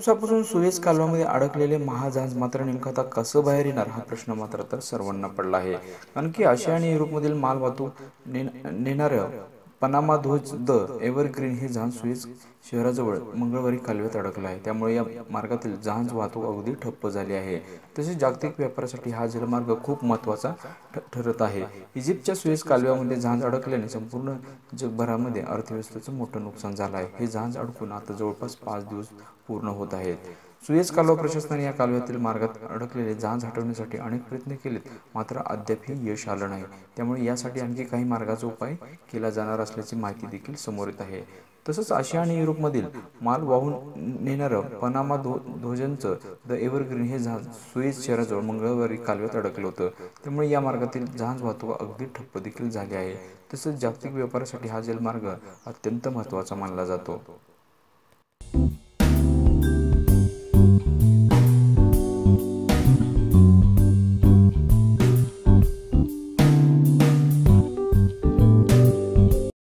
दिवसापासून सुएझ कालव्यामध्ये अडकलेले महाजहाज मात्र नेमकं आता कसं बाहेर येणार हा प्रश्न मात्र तर सर्वांना पडला आहे. कारण की आशिया आणि युरोपमधील माल वाहतूक नेणारं पनामा ध्वज द एव्हरग्रीन हे जहाज सुएझ शहराजवळ मंगळवारी कालव्यात अडकलं आहे. त्यामुळे या मार्गातील जहाज वाहतूक अगदी ठप्प झाली आहे. तसेच जागतिक व्यापारासाठी हा जलमार्ग खूप महत्त्वाचा ठरत आहे. इजिप्तच्या सुएझ कालव्यामध्ये जहाज अडकल्याने संपूर्ण जगभरामध्ये अर्थव्यवस्थेचं मोठं नुकसान झालं आहे. हे जहाज अडकून आता जवळपास 5 दिवस पूर्ण होत आहेत. सुएझ कालवा प्रशासनाने या कालव्यातील मार्गात अडकलेले जहाज हटवण्यासाठी अनेक प्रयत्न केलेत, मात्र अद्यापही यश आलं नाही. त्यामुळे यासाठी आणखी काही मार्गाचा उपाय केला जाणार असल्याची माहिती देखील समोर येत आहे. तसंच आशिया आणि युरोपमधील माल वाहून नेणारं पनामा ध्वजाचं द एव्हरग्रीन हे जहाज सुएझ शहराजवळ मंगळवारी कालव्यात अडकलं होतं. त्यामुळे या मार्गातील जहाज वाहतूक अगदी ठप्प देखील झाली आहे. तसंच जागतिक व्यापारासाठी हा जलमार्ग अत्यंत महत्त्वाचा मानला जातो.